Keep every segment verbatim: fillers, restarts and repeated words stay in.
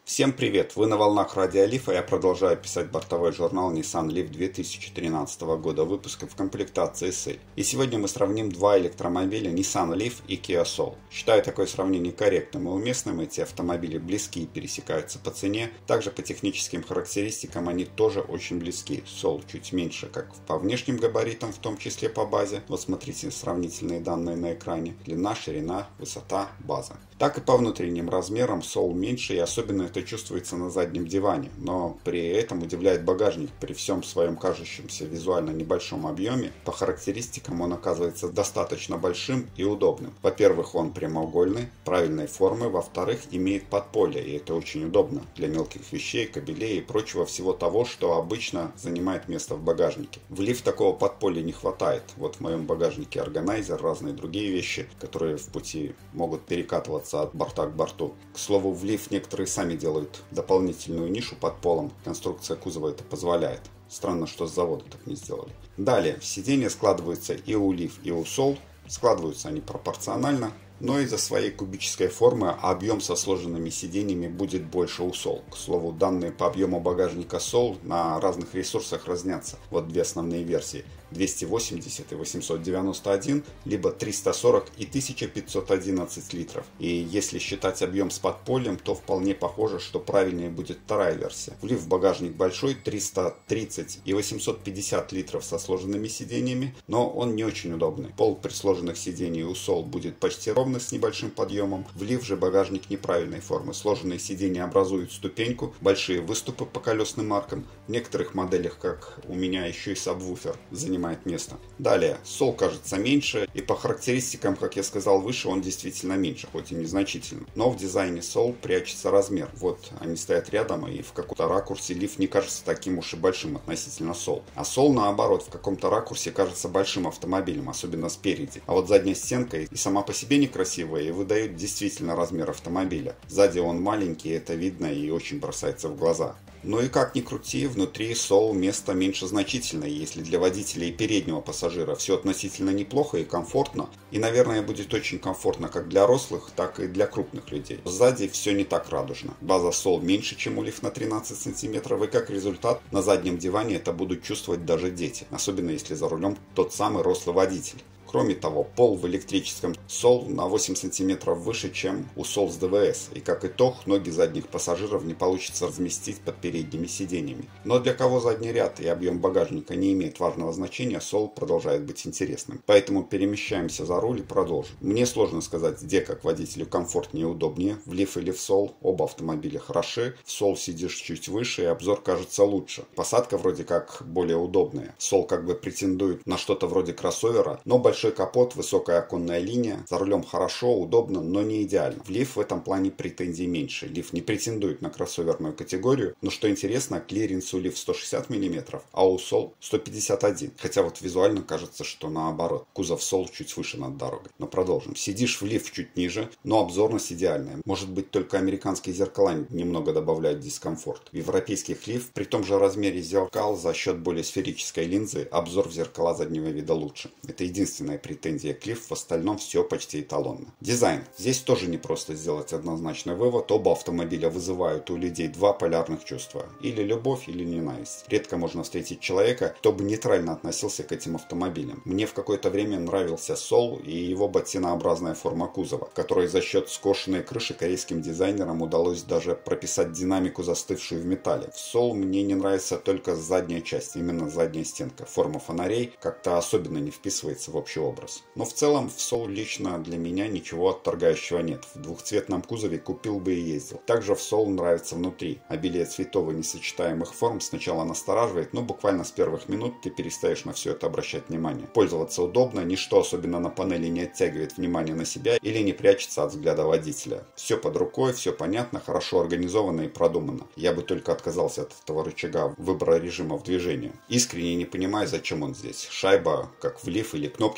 Всем привет! Вы на волнах Радио Лиф, а я продолжаю писать бортовой журнал Nissan Leaf две тысячи тринадцатого года выпуска в комплектации эс эль. И сегодня мы сравним два электромобиля Nissan Leaf и Kia Soul. Считаю такое сравнение корректным и уместным, эти автомобили близки и пересекаются по цене. Также по техническим характеристикам они тоже очень близки. Soul чуть меньше, как по внешним габаритам, в том числе по базе. Вот смотрите сравнительные данные на экране. Длина, ширина, высота, база. Так и по внутренним размерам Soul меньше, и особенно это чувствуется на заднем диване, но при этом удивляет багажник. При всем своем кажущемся визуально небольшом объеме, по характеристикам он оказывается достаточно большим и удобным. Во-первых, он прямоугольный, правильной формы, во-вторых, имеет подполье, и это очень удобно для мелких вещей, кабелей и прочего всего того, что обычно занимает место в багажнике. В Leaf такого подполья не хватает. Вот в моем багажнике органайзер, разные другие вещи, которые в пути могут перекатываться от борта к борту. К слову, в Leaf некоторые сами делают дополнительную нишу под полом. Конструкция кузова это позволяет. Странно, что с завода так не сделали. Далее, сиденья складываются и у Leaf, и у Soul. Складываются они пропорционально, но из-за своей кубической формы объем со сложенными сиденьями будет больше у Soul. К слову, данные по объему багажника Soul на разных ресурсах разнятся. Вот две основные версии. двести восемьдесят и восемьсот девяносто один, либо триста сорок и тысяча пятьсот одиннадцать литров. И если считать объем с подпольем, то вполне похоже, что правильнее будет вторая версия. В Leaf багажник большой, триста тридцать и восемьсот пятьдесят литров со сложенными сиденьями, но он не очень удобный. Пол при сложенных сиденьях у Soul будет почти ровно с небольшим подъемом. В Leaf же багажник неправильной формы. Сложенные сиденья образуют ступеньку, большие выступы по колесным аркам. В некоторых моделях, как у меня, еще и сабвуфер занимает место. Далее, Soul кажется меньше, и по характеристикам, как я сказал выше, он действительно меньше, хоть и незначительно. Но в дизайне Soul прячется размер. Вот они стоят рядом, и в каком-то ракурсе Leaf не кажется таким уж и большим относительно Soul. А Soul, наоборот, в каком-то ракурсе кажется большим автомобилем, особенно спереди. А вот задняя стенка и сама по себе некрасивая, и выдает действительно размер автомобиля. Сзади он маленький, это видно и очень бросается в глаза. Ну и как ни крути, внутри Soul место меньше значительное, если для водителя и переднего пассажира все относительно неплохо и комфортно. И, наверное, будет очень комфортно как для рослых, так и для крупных людей. Сзади все не так радужно. База Soul меньше, чем у Leaf на тринадцать сантиметров, и как результат на заднем диване это будут чувствовать даже дети, особенно если за рулем тот самый рослый водитель. Кроме того, пол в электрическом Soul на восемь сантиметров выше, чем у Soul с дэ вэ эс, и как итог, ноги задних пассажиров не получится разместить под передними сиденьями. Но для кого задний ряд и объем багажника не имеет важного значения, Soul продолжает быть интересным. Поэтому перемещаемся за руль и продолжим. Мне сложно сказать, где как водителю комфортнее и удобнее, в Leaf или в Soul. Оба автомобиля хороши, в Soul сидишь чуть выше и обзор кажется лучше. Посадка вроде как более удобная. Soul как бы претендует на что-то вроде кроссовера, но большой Большой капот, высокая оконная линия, за рулем хорошо, удобно, но не идеально. В Leaf в этом плане претензий меньше. Leaf не претендует на кроссоверную категорию, но что интересно, клиренс у Leaf сто шестьдесят миллиметров, а у Soul сто пятьдесят один. Хотя вот визуально кажется, что наоборот. Кузов Soul чуть выше над дорогой. Но продолжим. Сидишь в Leaf чуть ниже, но обзорность идеальная. Может быть, только американские зеркала немного добавляют дискомфорт. В европейских Leaf при том же размере зеркал за счет более сферической линзы обзор в зеркала заднего вида лучше. Это единственное претензия к Leaf, в остальном все почти эталонно. Дизайн. Здесь тоже не просто сделать однозначный вывод. Оба автомобиля вызывают у людей два полярных чувства. Или любовь, или ненависть. Редко можно встретить человека, кто бы нейтрально относился к этим автомобилям. Мне в какое-то время нравился Soul и его ботинообразная форма кузова, в которой за счет скошенной крыши корейским дизайнерам удалось даже прописать динамику, застывшую в металле. В Soul мне не нравится только задняя часть, именно задняя стенка. Форма фонарей как-то особенно не вписывается в общий образ. Но в целом в Soul лично для меня ничего отторгающего нет. В двухцветном кузове купил бы и ездил. Также в Soul нравится внутри. Обилие цветов и несочетаемых форм сначала настораживает, но буквально с первых минут ты перестаешь на все это обращать внимание. Пользоваться удобно, ничто особенно на панели не оттягивает внимание на себя или не прячется от взгляда водителя. Все под рукой, все понятно, хорошо организовано и продумано. Я бы только отказался от этого рычага выбора режимов движения. Искренне не понимаю, зачем он здесь. Шайба, как в Leaf, или кнопки,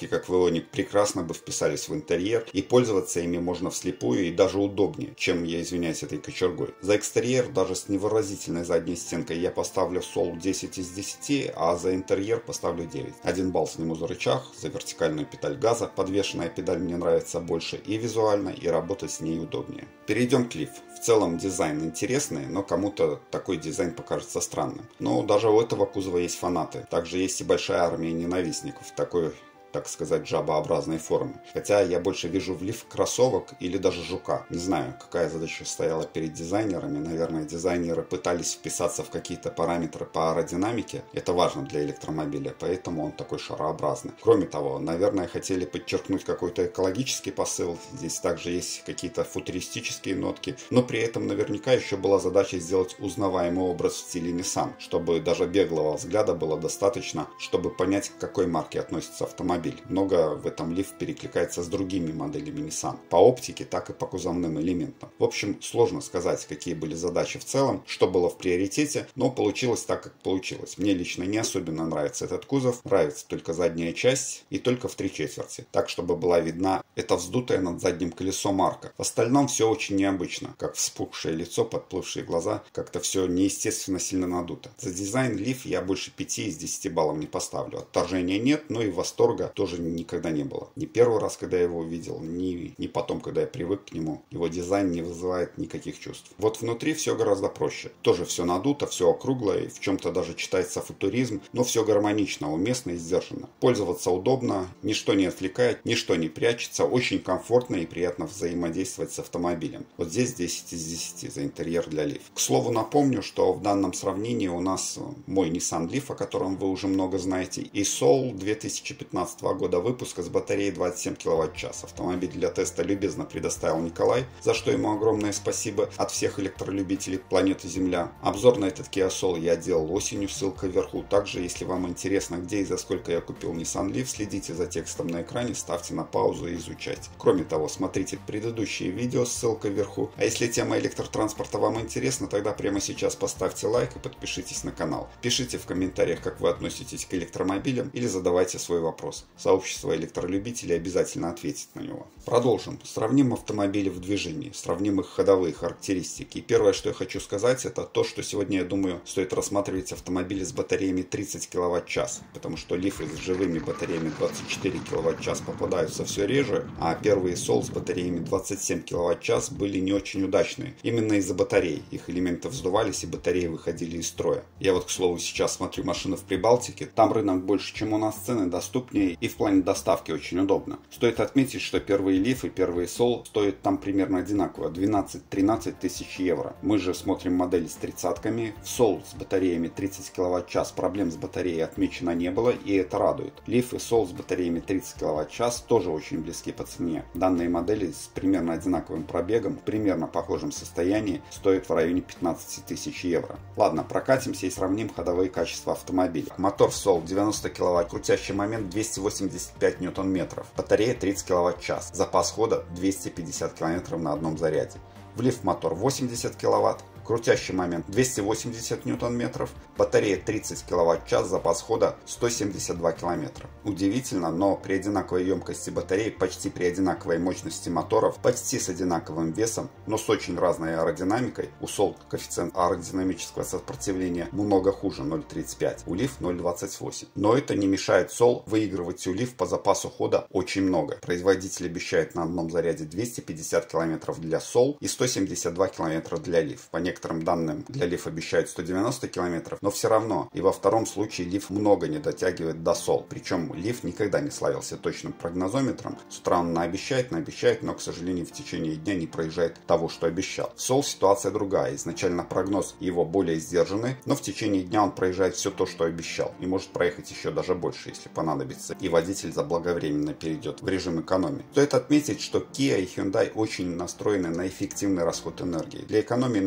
как Velonik, прекрасно бы вписались в интерьер, и пользоваться ими можно вслепую и даже удобнее, чем, я извиняюсь, этой кочергой. За экстерьер даже с невыразительной задней стенкой я поставлю Soul десять из десяти, а за интерьер поставлю девять. Один балл сниму за рычаг, за вертикальную педаль газа. Подвешенная педаль мне нравится больше и визуально, и работать с ней удобнее. Перейдем к Leaf. В целом дизайн интересный, но кому-то такой дизайн покажется странным. Но даже у этого кузова есть фанаты. Также есть и большая армия ненавистников такой, так сказать, жабообразной формы. Хотя я больше вижу в Leaf кроссовок или даже жука. Не знаю, какая задача стояла перед дизайнерами. Наверное, дизайнеры пытались вписаться в какие-то параметры по аэродинамике. Это важно для электромобиля, поэтому он такой шарообразный. Кроме того, наверное, хотели подчеркнуть какой-то экологический посыл. Здесь также есть какие-то футуристические нотки. Но при этом наверняка еще была задача сделать узнаваемый образ в стиле Nissan, чтобы даже беглого взгляда было достаточно, чтобы понять, к какой марке относится автомобиль. Много в этом Leaf перекликается с другими моделями Nissan. По оптике, так и по кузовным элементам. В общем, сложно сказать, какие были задачи в целом, что было в приоритете, но получилось так, как получилось. Мне лично не особенно нравится этот кузов. Нравится только задняя часть и только в три четверти. Так, чтобы была видна эта вздутая над задним колесом арка. В остальном все очень необычно. Как вспухшее лицо, подплывшие глаза. Как-то все неестественно сильно надуто. За дизайн Leaf я больше пяти из десяти баллов не поставлю. Отторжения нет, но и восторга тоже никогда не было. Ни первый раз, когда я его увидел, ни, ни потом, когда я привык к нему. Его дизайн не вызывает никаких чувств. Вот внутри все гораздо проще. Тоже все надуто, все округлое, в чем-то даже читается футуризм, но все гармонично, уместно и сдержанно. Пользоваться удобно, ничто не отвлекает, ничто не прячется, очень комфортно и приятно взаимодействовать с автомобилем. Вот здесь десять из десяти за интерьер для Leaf. К слову, напомню, что в данном сравнении у нас мой Nissan Leaf, о котором вы уже много знаете, и Soul две тысячи пятнадцатого года выпуска с батареей двадцать семь киловатт-час. Автомобиль для теста любезно предоставил Николай, за что ему огромное спасибо от всех электролюбителей планеты Земля. Обзор на этот Kia Soul я делал осенью, ссылка вверху. Также, если вам интересно, где и за сколько я купил Nissan Leaf, следите за текстом на экране, ставьте на паузу и изучайте. Кроме того, смотрите предыдущие видео, ссылка вверху. А если тема электротранспорта вам интересна, тогда прямо сейчас поставьте лайк и подпишитесь на канал. Пишите в комментариях, как вы относитесь к электромобилям, или задавайте свой вопрос. Сообщество электролюбителей обязательно ответит на него. Продолжим. Сравним автомобили в движении, сравним их ходовые характеристики. И первое, что я хочу сказать, это то, что сегодня, я думаю, стоит рассматривать автомобили с батареями тридцать киловатт-час, потому что Leaf с живыми батареями двадцать четыре киловатт-час попадаются все реже, а первые Soul с батареями двадцать семь киловатт-час были не очень удачные. Именно из-за батарей. Их элементы вздувались и батареи выходили из строя. Я вот, к слову, сейчас смотрю машины в Прибалтике. Там рынок больше, чем у нас, цены доступнее и в плане доставки очень удобно. Стоит отметить, что первые Leaf и первые Soul стоят там примерно одинаково, двенадцать-тринадцать тысяч евро. Мы же смотрим модели с тридцатками. В Soul с батареями тридцать киловатт-час проблем с батареей отмечено не было, и это радует. Leaf и Soul с батареями тридцать киловатт-час тоже очень близки по цене. Данные модели с примерно одинаковым пробегом, в примерно похожем состоянии, стоят в районе пятнадцать тысяч евро. Ладно, прокатимся и сравним ходовые качества автомобиля. Мотор в Soul девяносто киловатт, крутящий момент двести восемьдесят пять ньютон-метров, батарея тридцать киловатт-час, запас хода двести пятьдесят километров на одном заряде. В Leaf мотор восемьдесят киловатт, крутящий момент двести восемьдесят ньютон-метров, батарея тридцать киловатт-час, запас хода сто семьдесят два километра. Удивительно, но при одинаковой емкости батареи, почти при одинаковой мощности моторов, почти с одинаковым весом, но с очень разной аэродинамикой, у Soul коэффициент аэродинамического сопротивления много хуже, ноль целых тридцать пять, у Leaf ноль целых двадцать восемь. Но это не мешает Soul выигрывать у Leaf по запасу хода очень много. Производитель обещает на одном заряде двести пятьдесят километров для Soul и сто семьдесят два километра для Leaf. По некоторым данным для Leaf обещают сто девяносто километров, но все равно и во втором случае Leaf много не дотягивает до Soul. Причем Leaf никогда не славился точным прогнозометром. С утра он наобещает, наобещает, но, к сожалению, в течение дня не проезжает того, что обещал. В Soul ситуация другая. Изначально прогноз его более сдержанный, но в течение дня он проезжает все то, что обещал. И может проехать еще даже больше, если понадобится. И водитель заблаговременно перейдет в режим экономии. Стоит отметить, что Kia и Hyundai очень настроены на эффективный расход энергии. Для экономии на отоплении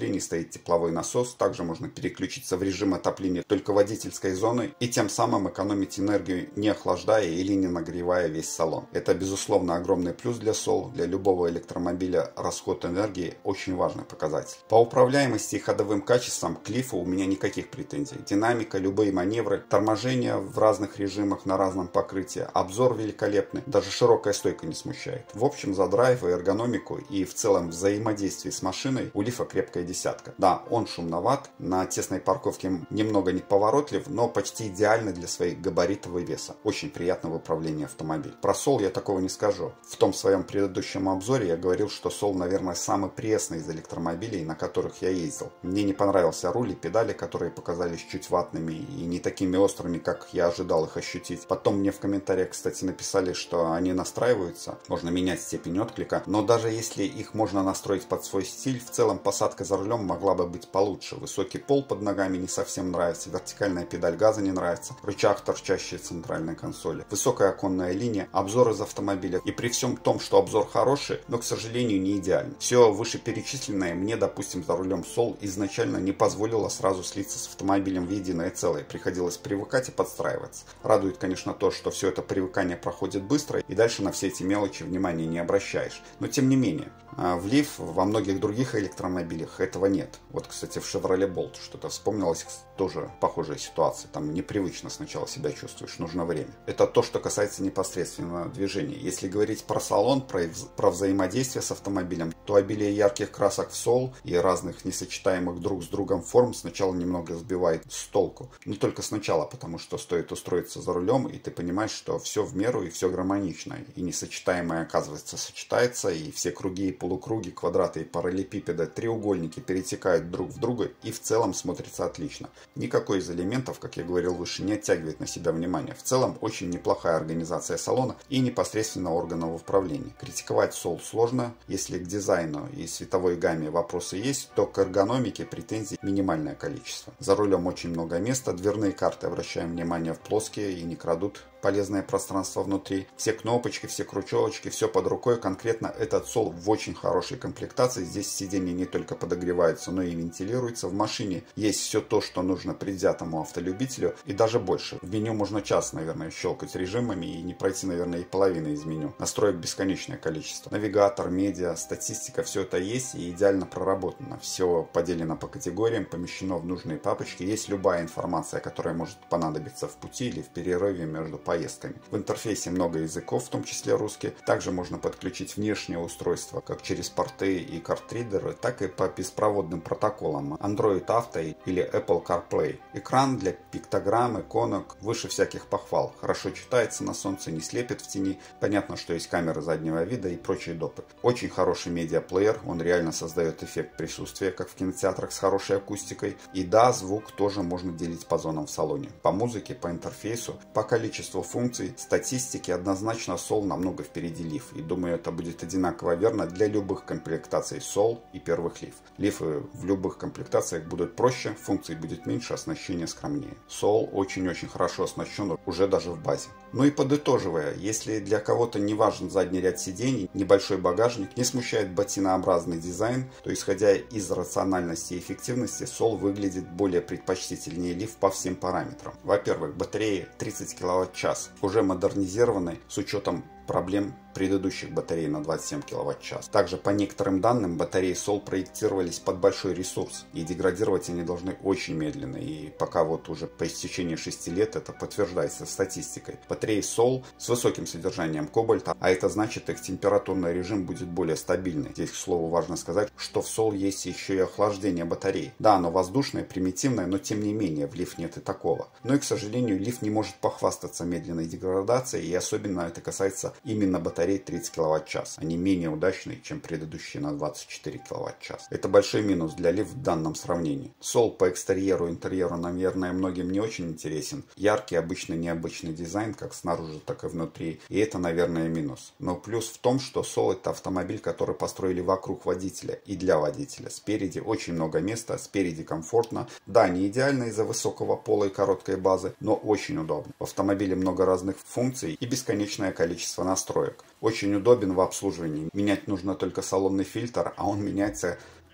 отоплении стоит тепловой насос, также можно переключиться в режим отопления только водительской зоны и тем самым экономить энергию, не охлаждая или не нагревая весь салон. Это безусловно огромный плюс для Soul. Для любого электромобиля расход энергии очень важный показатель. По управляемости и ходовым качествам к Лифу у меня никаких претензий. Динамика, любые маневры, торможение в разных режимах на разном покрытии, обзор великолепный, даже широкая стойка не смущает. В общем, за драйв и эргономику и в целом взаимодействие с машиной у Лифа крепкая десятка. Да, он шумноват, на тесной парковке немного неповоротлив, но почти идеальный для своих габаритов и веса. Очень приятно в управлении автомобиль. Про Soul я такого не скажу. В том своем предыдущем обзоре я говорил, что Soul, наверное, самый пресный из электромобилей, на которых я ездил. Мне не понравился руль и педали, которые показались чуть ватными и не такими острыми, как я ожидал их ощутить. Потом мне в комментариях, кстати, написали, что они настраиваются, можно менять степень отклика, но даже если их можно настроить под свой стиль, в целом посадка за рулем могла бы быть получше. Высокий пол под ногами не совсем нравится, вертикальная педаль газа не нравится, рычаг, торчащий в центральной консоли, высокая оконная линия, обзор из автомобиля. И при всем том, что обзор хороший, но, к сожалению, не идеальный. Все вышеперечисленное мне, допустим, за рулем Soul изначально не позволило сразу слиться с автомобилем в единое целое. Приходилось привыкать и подстраиваться. Радует, конечно, то, что все это привыкание проходит быстро, и дальше на все эти мелочи внимания не обращаешь. Но тем не менее, в Leaf во многих других электромобилях этого нет. Вот, кстати, в Chevrolet Bolt что-то вспомнилось, тоже похожая ситуация. Там непривычно сначала себя чувствуешь, нужно время. Это то, что касается непосредственно движения. Если говорить про салон, про, про взаимодействие с автомобилем, то обилие ярких красок в Soul и разных несочетаемых друг с другом форм сначала немного сбивает с толку. Но только сначала, потому что стоит устроиться за рулем, и ты понимаешь, что все в меру и все гармонично. И несочетаемое, оказывается, сочетается, и все круги и полукруги, квадраты и параллелепипеды, треугольники перетекают друг в друга, и в целом смотрится отлично. Никакой из элементов, как я говорил выше, не оттягивает на себя внимание. В целом очень неплохая организация салона и непосредственно органов управления. Критиковать Soul сложно. Если к дизайну и световой гамме вопросы есть, то к эргономике претензий минимальное количество. За рулем очень много места, дверные карты, обращаем внимание, в плоские и не крадут полезное пространство внутри. Все кнопочки, все кручевочки, все под рукой. Конкретно этот Soul в очень хорошей комплектации. Здесь сиденья не только подогреваются, но и вентилируются. В машине есть все то, что нужно предвзятому автолюбителю, и даже больше. В меню можно час, наверное, щелкать режимами и не пройти, наверное, и половины из меню. Настроек бесконечное количество. Навигатор, медиа, статистика, все это есть и идеально проработано. Все поделено по категориям, помещено в нужные папочки. Есть любая информация, которая может понадобиться в пути или в перерыве между поездками. В интерфейсе много языков, в том числе русский. Также можно подключить внешнее устройство, как через порты и картридеры, так и по беспроводным протоколам Android Auto или Apple CarPlay. Экран для пиктограмм, иконок, выше всяких похвал. Хорошо читается на солнце, не слепит в тени. Понятно, что есть камеры заднего вида и прочие допы. Очень хороший медиаплеер, он реально создает эффект присутствия, как в кинотеатрах с хорошей акустикой. И да, звук тоже можно делить по зонам в салоне. По музыке, по интерфейсу, по количеству функций, статистики однозначно Soul намного впереди Leaf. И думаю, это будет одинаково верно для любых комплектаций Soul и первых Leaf. Leaf в любых комплектациях будут проще, функций будет меньше, оснащение скромнее. Soul очень-очень хорошо оснащен уже даже в базе. Ну и подытоживая, если для кого-то не важен задний ряд сидений, небольшой багажник, не смущает ботинообразный дизайн, то исходя из рациональности и эффективности, Soul выглядит более предпочтительнее Leaf по всем параметрам. Во-первых, батареи тридцать киловатт-час, уже модернизированной с учетом проблем предыдущих батарей на двадцать семь киловатт-час. Также по некоторым данным батареи Soul проектировались под большой ресурс и деградировать они должны очень медленно, и пока вот уже по истечении шести лет это подтверждается статистикой. Батареи Soul с высоким содержанием кобальта, а это значит их температурный режим будет более стабильный. Здесь, к слову, важно сказать, что в Soul есть еще и охлаждение батареи. Да, оно воздушное, примитивное, но тем не менее в Leaf нет и такого. Но и, к сожалению, Leaf не может похвастаться медленной деградацией, и особенно это касается именно батареи тридцать киловатт-час. Они менее удачные, чем предыдущие на двадцать четыре киловатт-час. Это большой минус для Leaf в данном сравнении. Soul по экстерьеру и интерьеру, наверное, многим не очень интересен. Яркий, обычно необычный дизайн, как снаружи, так и внутри. И это, наверное, минус. Но плюс в том, что Soul это автомобиль, который построили вокруг водителя и для водителя. Спереди очень много места, спереди комфортно. Да, не идеально из-за высокого пола и короткой базы, но очень удобно. В автомобиле много разных функций и бесконечное количество настроек. Очень удобен в обслуживании. Менять нужно только салонный фильтр, а он меняется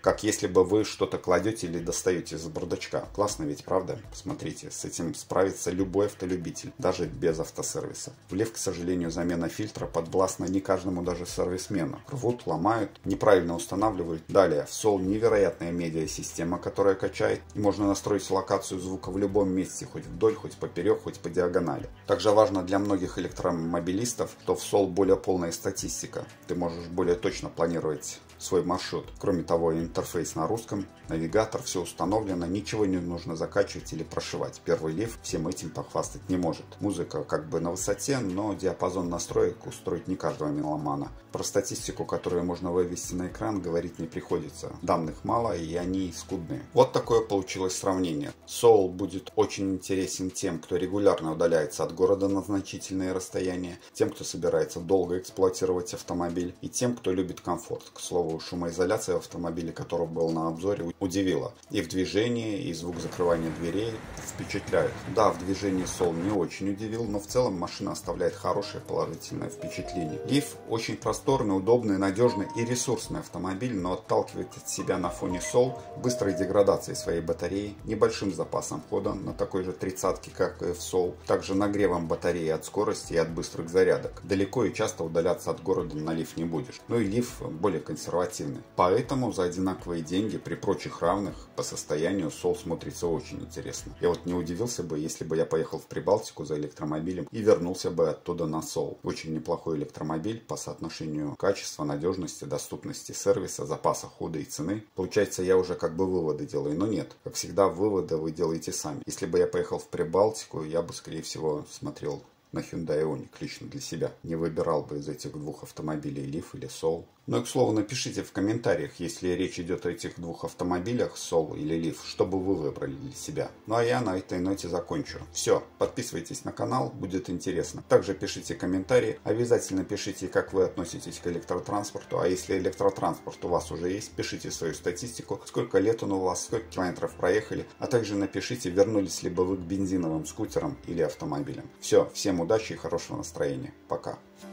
как если бы вы что-то кладете или достаете из бардачка. Классно ведь, правда? Посмотрите, с этим справится любой автолюбитель, даже без автосервиса. В лиф, к сожалению, замена фильтра подвластна не каждому даже сервисмену. Рвут, ломают, неправильно устанавливают. Далее, в сол невероятная медиасистема, которая качает, и можно настроить локацию звука в любом месте, хоть вдоль, хоть поперек, хоть по диагонали. Также важно для многих электромобилистов, что в сол более полная статистика. Ты можешь более точно планировать свой маршрут. Кроме того, интерфейс на русском, навигатор, все установлено, ничего не нужно закачивать или прошивать. Первый лиф всем этим похвастать не может. Музыка как бы на высоте, но диапазон настроек устроить не каждого меломана. Про статистику, которую можно вывести на экран, говорить не приходится. Данных мало, и они скудные. Вот такое получилось сравнение. сол будет очень интересен тем, кто регулярно удаляется от города на значительные расстояния, тем, кто собирается долго эксплуатировать автомобиль, и тем, кто любит комфорт. К слову, шумоизоляция в автомобиле, который был на обзоре, удивила. И в движении, и звук закрывания дверей впечатляют. Да, в движении сол не очень удивил, но в целом машина оставляет хорошее положительное впечатление. Лиф очень просторный, удобный, надежный и ресурсный автомобиль, но отталкивает от себя на фоне сол быстрой деградацией своей батареи, небольшим запасом хода на такой же тридцатке, как и в сол, также нагревом батареи от скорости и от быстрых зарядок. Далеко и часто удаляться от города на лиф не будешь. Ну и лиф более консервативный. Поэтому за одинаковые деньги при прочих равных по состоянию сол смотрится очень интересно. Я вот не удивился бы, если бы я поехал в Прибалтику за электромобилем и вернулся бы оттуда на сол. Очень неплохой электромобиль по соотношению качества, надежности, доступности сервиса, запаса хода и цены. Получается, я уже как бы выводы делаю, но нет. Как всегда, выводы вы делаете сами. Если бы я поехал в Прибалтику, я бы, скорее всего, смотрел на Hyundai Ioniq лично для себя. Не выбирал бы из этих двух автомобилей лиф или сол. Ну и, к слову, напишите в комментариях, если речь идет о этих двух автомобилях, сол или лиф, что бы вы выбрали для себя. Ну а я на этой ноте закончу. Все, подписывайтесь на канал, будет интересно. Также пишите комментарии, обязательно пишите, как вы относитесь к электротранспорту, а если электротранспорт у вас уже есть, пишите свою статистику, сколько лет он у вас, сколько километров проехали, а также напишите, вернулись ли бы вы к бензиновым скутерам или автомобилям. Все, всем удачи и хорошего настроения. Пока.